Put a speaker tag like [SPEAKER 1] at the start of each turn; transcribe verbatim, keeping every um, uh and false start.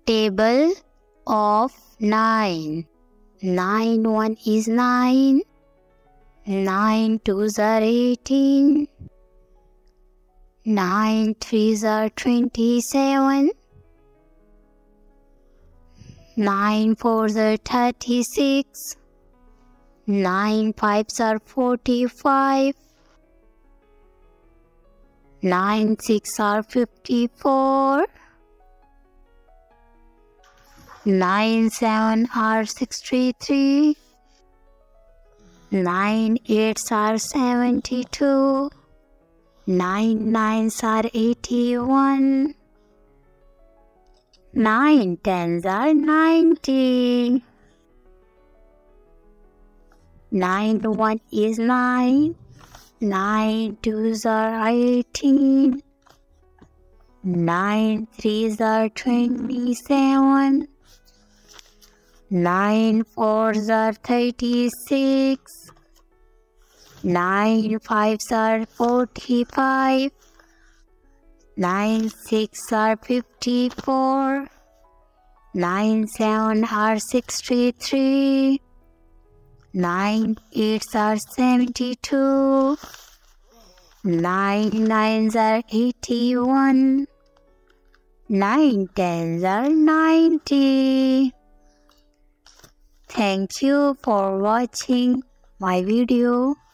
[SPEAKER 1] Table of nine. Nine one is nine. Nine twos are eighteen. Nine threes are twenty-seven. Nine fours are thirty-six. Nine fives are forty-five. Nine six are fifty-four. Nine seven are sixty-three. Nine eights are seventy-two. Nine nines are eighty-one. Nine tens are ninety. Nine one is nine. Nine twos are eighteen. Nine threes are twenty-seven. Nine fours are thirty-six. Nine fives are forty-five. Nine six are fifty-four. Nine seven are sixty-three. Nine eights are seventy-two. Nine nines are eighty-one. Nine tens are ninety. Thank you for watching my video.